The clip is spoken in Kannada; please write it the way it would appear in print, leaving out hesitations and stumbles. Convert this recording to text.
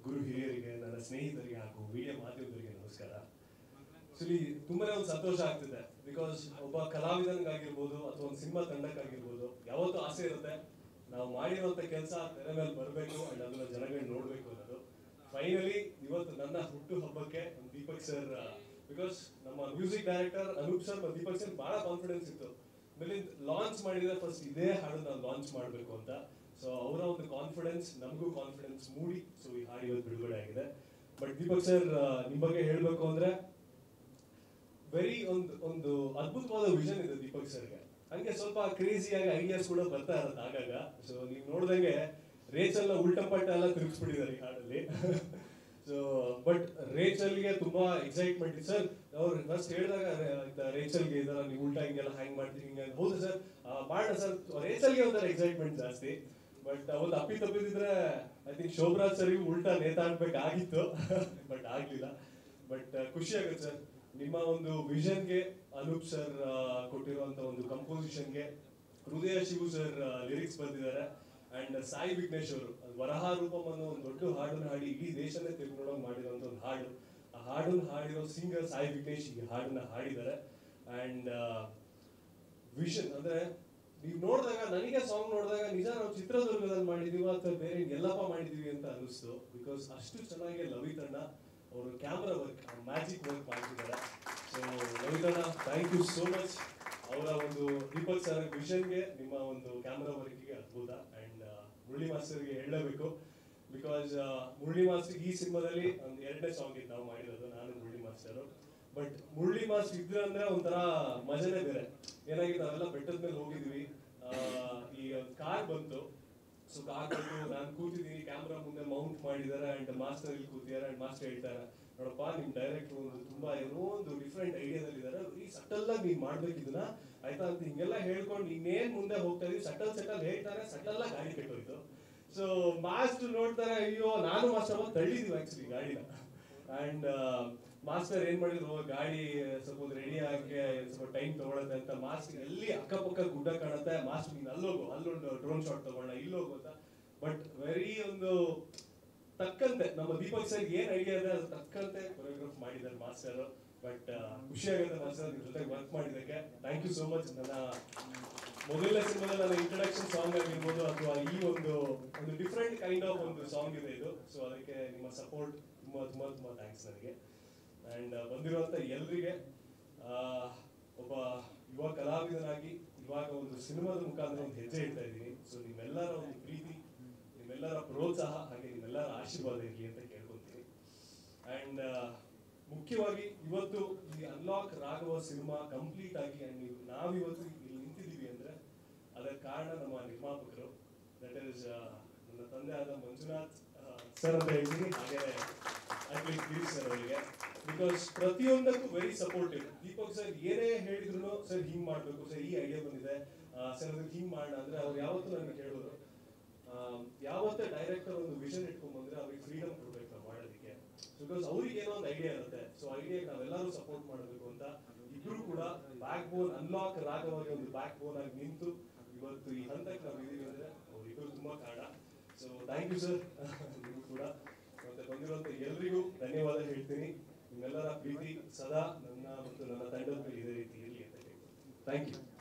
ಗುರು ಹಿರಿಯರಿಗೆ, ನನ್ನ ಸ್ನೇಹಿತರಿಗೆ ಹಾಗೂ ಮೀಡಿಯಾ ಮಾಧ್ಯಮದವರಿಗೆ ನಮಸ್ಕಾರ. ಆಕ್ಚುಲಿ ತುಂಬಾನೇ ಒಂದು ಸಂತೋಷ ಆಗ್ತಿದೆ. ಬಿಕಾಸ್ ಒಬ್ಬ ಕಲಾವಿದನಿಗಾಗಿರ್ಬೋದು ಅಥವಾ ಒಂದು ಸಿನಿಮಾ ತಂಡಕ್ಕಾಗಿರ್ಬೋದು ಯಾವತ್ತೂ ಆಸೆ ಇರುತ್ತೆ ನಾವು ಮಾಡಿರುವಂತ ಕೆಲಸ ತೆರೆ ಮೇಲೆ ಬರಬೇಕು ಅಂಡ್ ಅದನ್ನ ಜನಗಳು ನೋಡ್ಬೇಕು ಅನ್ನೋದು. ಫೈನಲಿ ಇವತ್ತು ನನ್ನ ಹುಟ್ಟು ಹಬ್ಬಕ್ಕೆ ದೀಪಕ್ ಸರ್, ಬಿಕಾಸ್ ನಮ್ಮ ಮ್ಯೂಸಿಕ್ ಡೈರೆಕ್ಟರ್ ಅನೂಪ್ ಸರ್ ಮತ್ತು ದೀಪಕ್ ಸರ್ ಬಹಳ ಕಾನ್ಫಿಡೆನ್ಸ್ ಇತ್ತು. ಮಿಲಿಂದ್ ಲಾಂಚ್ ಮಾಡಿದ್ರೆ ಫಸ್ಟ್ ಇದೇ ಹಾಡು ನಾವು ಲಾಂಚ್ ಮಾಡಬೇಕು ಅಂತ. ಸೊ ಅವರ ಒಂದು ಕಾನ್ಫಿಡೆನ್ಸ್ ನಮಗೂ ಕಾನ್ಫಿಡೆನ್ಸ್ ಮೂಡಿ ಸೊ ಈ ಹಾಡು ಇವತ್ತು ಬಿಡುಗಡೆ ಆಗಿದೆ. ಬಟ್ ದೀಪಕ್ ಸರ್ ನಿಮ್ ಬಗ್ಗೆ ಹೇಳ್ಬೇಕು ಅಂದ್ರೆ ವೆರಿ ಒಂದು ಅದ್ಭುತವಾದ ವಿಷನ್ ಇದೆ ದೀಪಕ್ ಸರ್ಗೆ. ಹಂಗೆ ಸ್ವಲ್ಪ ಕ್ರೇಜಿಯಾಗಿ ಐಡಿಯಾಸ್ ಕೂಡ ಬರ್ತಾ ಇರುತ್ತೆ ಆಗಾಗ. ಸೊ ನೀವು ನೋಡ್ದಂಗೆ ರೇಚಲ್ ಉಲ್ಟಪಟ್ಟ ಎಲ್ಲ ತಿರುಗಿಸ್ಬಿಟ್ಟಿದ್ದಾರೆ ಈ ಹಾಡಲ್ಲಿ. ಸೊ ಬಟ್ ರೇಚಲ್ಗೆ ತುಂಬಾ ಎಕ್ಸೈಟ್ಮೆಂಟ್ ಇತ್ತು ಸರ್. ಅವ್ರು ಫಸ್ಟ್ ಹೇಳಿದಾಗ ರೇಚಲ್ಗೆ ಇದರ ನೀವು ಉಲ್ಟಾ ಹಿಂಗೆಲ್ಲ ಹ್ಯಾಂಗ್ ಮಾಡ್ತೀವಿ ಹಿಂಗೆ, ಹೌದು ಸರ್ ಮಾಡೋಣ ಸರ್. ರೇಚಲ್ಗೆ ಒಂಥರ ಎಕ್ಸೈಟ್ಮೆಂಟ್ ಜಾಸ್ತಿ. ಬಟ್ ಒಂದು ಅಪ್ಪಿ ತಪ್ಪಿದ್ರೆ ಐ ಥಿಂಕ್ ಶೋಭರಾಜ್ ಸರ್ಗೂ ಉಲ್ಟಾ ನೇತಾಡ್ಬೇಕಾಗಿತ್ತು ಬಟ್ ಆಗ್ಲಿಲ್ಲ. ಬಟ್ ಖುಷಿ ಆಗುತ್ತೆ ಸರ್ ನಿಮ್ಮ ಒಂದು ವಿಷನ್ಗೆ, ಅನೂಪ್ ಸರ್ ಕೊಟ್ಟಿರುವಂತ ಒಂದು ಕಂಪೋಸಿಷನ್ಗೆ, ಹೃದಯ ಶಿವು ಸರ್ ಲಿರಿಕ್ಸ್ ಬಂದಿದ್ದಾರೆ ಅಂಡ್ ಸಾಯಿ ವಿಘ್ನೇಶ್ ಅವರು ವರಹ ರೂಪಂ ಅನ್ನೋ ಒಂದು ದೊಡ್ಡ ಹಾಡನ್ನು ಹಾಡಿ ಇಡೀ ದೇಶನೇ ತಿರುಗಿ ಮಾಡಿರುವಂತ ಒಂದು ಹಾಡು. ಆ ಹಾಡನ್ನು ಹಾಡಿರೋ ಸಿಂಗರ್ ಸಾಯಿ ವಿಘ್ನೇಶ್ ಈ ಹಾಡನ್ನ ಹಾಡಿದ್ದಾರೆ. ಅಂಡ್ ವಿಷನ್ ಅಂದ್ರೆ ನೀವು ನೋಡಿದಾಗ, ನನಗೆ ಸಾಂಗ್ ನೋಡಿದಾಗ ನಿಜ ನಾವು ಚಿತ್ರದುರ್ಗದಲ್ಲಿ ಮಾಡಿದೀವ ಅಥವಾ ಬೇರೆ ಎಲ್ಲಪ್ಪ ಮಾಡಿದೀವಿ ಅಂತ ಅನಿಸ್ತು. ಬಿಕಾಸ್ ಅಷ್ಟು ಚೆನ್ನಾಗಿ ಲವಿತಣ್ಣ ಅವರು ಕ್ಯಾಮ್ರಾ ವರ್ಕ್, ಮ್ಯಾಜಿಕ್ ವರ್ಕ್ ಮಾಡ್ತಿದ್ದಾರೆ. ಸೊ ಲವಿತಣ್ಣ ಥ್ಯಾಂಕ್ ಯು ಸೋ ಮಚ್. ಅವರ ಒಂದು ದೀಪಕ್ ಸರ್ ವಿಷನ್ಗೆ, ನಿಮ್ಮ ಒಂದು ಕ್ಯಾಮ್ರಾ ವರ್ಕಿಗೆ ಅದ್ಭುತ. ಅಂಡ್ ಮುರಳಿ ಮಾಸ್ಟರ್ಗೆ ಹೇಳಬೇಕು. ಬಿಕಾಸ್ ಮುರಳಿ ಮಾಸ್ಟರ್ ಈ ಸಿನಿಮಾದಲ್ಲಿ ಒಂದು 2ನೇ ಸಾಂಗ್ ಇತ್ತು ನಾವು ಮಾಡಿರೋದು, ನಾನು Murali master. But Murali master ಇದ್ರೆ ಅಂದ್ರೆ ಒಂಥರ ಮಜಾನೇ ಬೇರೆ. ಏನಾಗಿದೆ, ನಾವೆಲ್ಲ ಬೆಟ್ಟದ ಮೇಲೆ ಹೋಗಿದ್ವಿ, ಈ ಕಾರ್ ಬಂತು. ಸೊ ಕಾರ್ ಬಂತು, ನಾನು ಕೂತಿದ್ದೀನಿ, ಕ್ಯಾಮ್ರಾ ಮುಂದೆ ಮೌಂಟ್ ಮಾಡಿದ್ದಾರೆ ಅಂಡ್ ಮಾಸ್ಟರ್ ಇಲ್ಲಿ ಕೂತಿದ್ದಾರೆ. ಅಂಡ್ ಮಾಸ್ಟರ್ ಹೇಳ್ತಾರೆ, ನೋಡಪ್ಪ ನಿಮ್ ಡೈರೆಕ್ಟರ್ ಒಂದು ತುಂಬಾ ಏನೋ ಒಂದು ಡಿಫ್ರೆಂಟ್ ಐಡಿಯಾದಲ್ಲಿ ಇದಾರೆ, ಈ ಸಟಲ್ ಆಗಿ ನೀನ್ ಮಾಡ್ಬೇಕು ಇದನ್ನ ಆಯ್ತಾ ಅಂತ ಹಿಂಗೆಲ್ಲ ಹೇಳ್ಕೊಂಡು ಇನ್ನೇನ್ ಮುಂದೆ ಹೋಗ್ತಾ ಇದೀವಿ. ಸಟಲ್ ಹೇಳ್ತಾರೆ, ಸಟಲ್ ಆಗಿ ಗಾಡಿ ಕೆಟ್ಟೋಯ್ತು. ಸೊ ಮಾಸ್ಟರ್ ನೋಡ್ತಾರೆ, ಅಯ್ಯೋ ನಾನು ಮಾಸ್ಟರ್ ತಳ್ಳಿದೀವಿ ಆಕ್ಚುಲಿ ಗಾಡಿನ. ಅಂಡ್ ಮಾಸ್ಟರ್ ಏನ್ ಮಾಡಿದ್ರು, ಗಾಡಿ ಸ್ವಲ್ಪ ರೆಡಿ ಆಗಿ ಸ್ವಲ್ಪ ಟೈಮ್ ತಗೊಳತ್ತೆ ಅಂತ ಮಾಸ್ಟರ್ ಎಲ್ಲಿ ಅಕ್ಕಪಕ್ಕ ಗುಡ್ಡ ಕಾಣುತ್ತೆ, ಮಾಸ್ಟರ್ ನೀನ್ ಅಲ್ಲೋಗು, ಅಲ್ಲೊಂದು ಡ್ರೋನ್ ಶಾಟ್ ತಗೊಳ್ಳೋಣ, ಇಲ್ಲೋಗು ಅಂತ. ಬಟ್ ವೆರಿ ಒಂದು ತಕ್ಕಂತೆ ನಮ್ಮ ದೀಪಕ್ ಸರ್ ಏನ್ ಐಡಿಯಾ ಇದೆ ಅದು ತಕ್ಕಂತೆ ಕೊರಿಯೋಗ್ರಾಫ್ ಮಾಡಿದ್ದಾರೆ ಮಾಸ್ಟರ್. ಬಟ್ ಖುಷಿ ಆಗುತ್ತೆ ಮಾಸ್ಟರ್ ನಿಮ್ ಜೊತೆ ವರ್ಕ್ ಮಾಡಿದ್ದಕ್ಕೆ. Thank you so much. ನನ್ನ ಮೊದಲನೇ ಸಿನಿಮಾದಲ್ಲಿ ನನ್ನ ಇಂಟ್ರೊಡಕ್ಷನ್ ಸಾಂಗ್ ಆಗಿರ್ಬೋದು ಅಥವಾ ಈ ಒಂದು ಡಿಫ್ರೆಂಟ್ ಕೈಂಡ್ ಆಫ್ ಒಂದು ಸಾಂಗ್ ಇದೆ ಇದು. ಸೊ ಅದಕ್ಕೆ ನಿಮ್ಮ ಸಪೋರ್ಟ್ ತುಂಬಾ ತುಂಬಾ ತುಂಬಾ ಥ್ಯಾಂಕ್ಸ್ ನನಗೆ. ಅಂಡ್ ಬಂದಿರುವಂತ ಎಲ್ರಿಗೆ, ಒಬ್ಬ ಯುವ ಕಲಾವಿದನಾಗಿ ಇವಾಗ ಒಂದು ಸಿನಿಮಾದ ಮುಖಾಂತರ ಒಂದು ಹೆಜ್ಜೆ ಇಡ್ತಾ ಇದ್ದೀನಿ. ಸೊ ನಿಮ್ಮೆಲ್ಲರ ಒಂದು ಪ್ರೀತಿ, ನಿಮ್ಮೆಲ್ಲರ ಪ್ರೋತ್ಸಾಹ ಹಾಗೆ ನಿಮ್ಮೆಲ್ಲರ ಆಶೀರ್ವಾದ ಇರಲಿ ಅಂತ ಕೇಳ್ಕೊತೀನಿ. ಅಂಡ್ ಮುಖ್ಯವಾಗಿ ಇವತ್ತು ಈ ಅನ್ಲಾಕ್ ರಾಘವ ಸಿನಿಮಾ ಕಂಪ್ಲೀಟ್ ಆಗಿ ಅಂಡ್ ನಾವಿವತ್ತು ಇಲ್ಲಿ ನಿಂತಿದ್ದೀವಿ ಅಂದ್ರೆ ಅದಕ್ಕೆ ಕಾರಣ ನಮ್ಮ ನಿರ್ಮಾಪಕರು, ದಟ್ ಈಸ್ ನನ್ನ ತಂದೆ ಆದ ಮಂಜುನಾಥ್ ಸರ್ ಅಂತ ಹೇಳ್ತೀನಿ, ಹಾಗೆ ಅಟ್ಲೀಸ್ಟ್ ಗಿರೀಶ್ ಸರ್ ಅವರಿಗೆ. ಬಿಕಾಸ್ ಪ್ರತಿಯೊಂದಕ್ಕೂ ವೆರಿ ಸಪೋರ್ಟಿವ್. ದೀಪಕ್ ಸರ್ ಏನೇ ಹೇಳಿದ್ರು, ಸರ್ ಹಿಂಗ್ ಮಾಡ್ಬೇಕು ಸರ್, ಈ ಐಡಿಯಾ ಬಂದಿದೆ ಸರ್ ಅದಕ್ಕೆ ಹಿಂಗ್ ಮಾಡೋಣ ಅಂದ್ರೆ ಅವ್ರು ಯಾವತ್ತೂ ನನಗೆ ಕೇಳೋರು. ಯಾವತ್ತೇ ಡೈರೆಕ್ಟರ್ ಒಂದು ವಿಷನ್ ಇಟ್ಕೊಂಡ್ ಬಂದ್ರೆ ಅವ್ರಿಗೆ ಫ್ರೀಡಮ್ ಕೊಡ್ಬೇಕು ನಾವು ಮಾಡೋದಕ್ಕೆ. ಬಿಕಾಸ್ ಅವ್ರಿಗೆ ಏನೋ ಒಂದು ಐಡಿಯಾ ಇರುತ್ತೆ. ಸೊ ಐಡಿಯಾಗೆ ನಾವೆಲ್ಲರೂ ಸಪೋರ್ಟ್ ಮಾಡಬೇಕು ಅಂತ ಇಬ್ರು ಕೂಡ ಬ್ಯಾಕ್ ಬೋನ್, ಅನ್ಲಾಕ್ ರಾಘವಾಗಿ ಒಂದು ಬ್ಯಾಕ್ ಬೋನ್ ಆಗಿ ನಿಂತು ಇವತ್ತು ಈ ಹಂತಕ್ಕೆ ನಾವು ಇದೀವಿ ಅಂದ್ರೆ ಅವ್ರಿಬ್ರು ತುಂಬಾ ಕಾರಣ. So thank you sir. ನೀವು ಕೂಡ ಮತ್ತೆ ಬಂದಿರುವಂತ ಎಲ್ರಿಗೂ ಧನ್ಯವಾದ ಹೇಳ್ತೀನಿ. ನಿಮ್ಮೆಲ್ಲರ ಪ್ರೀತಿ ಸದಾ ನನ್ನ ಮತ್ತು ನನ್ನ ತಂಡದ ಮೇಲೆ ಇದೇ ರೀತಿ ಇರಲಿ ಅಂತ ಹೇಳ್ತೀನಿ. Thank you.